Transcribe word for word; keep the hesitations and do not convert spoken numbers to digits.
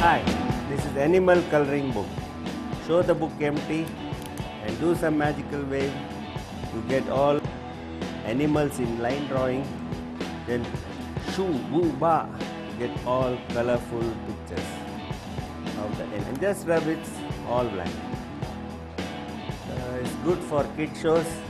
Hi, this is Animal Coloring Book. Show the book empty and do some magical wave. You get all animals in line drawing. Then shoo, woo, ba, get all colorful pictures of the animal. And just rub it all blank. Uh, it's good for kid shows.